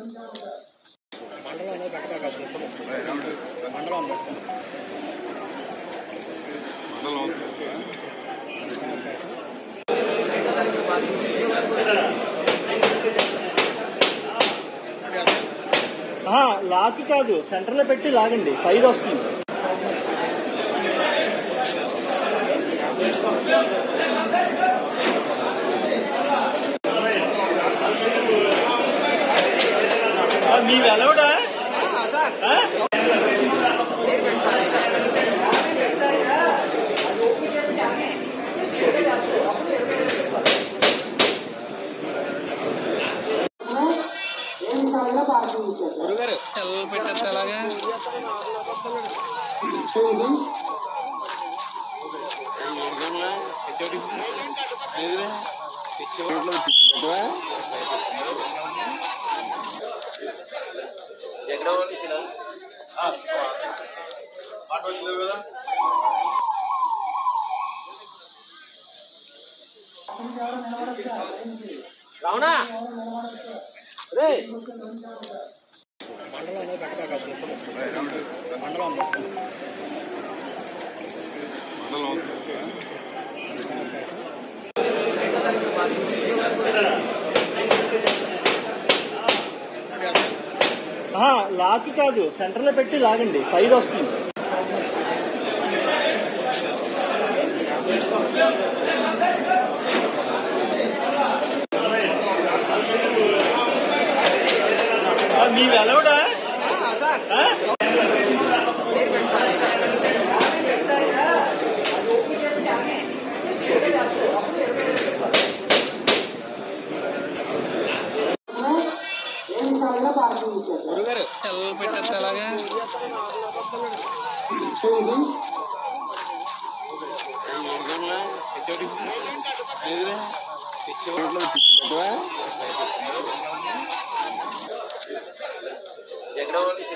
Lock కాదు, centre లో పెట్టి లాగండి, పైది వస్తుంది. మీ వెలవడా గురుగారు సెలవు పెట్టేస్తే అలాగే రావునా రే లాక్ కాదు, సెంటర్ లో పెట్టి లాగండి, పైది వస్తుంది. మీ వెలవడా గురుగారు సెలవు పెట్టేస్తే అలాగే ఎక్కడ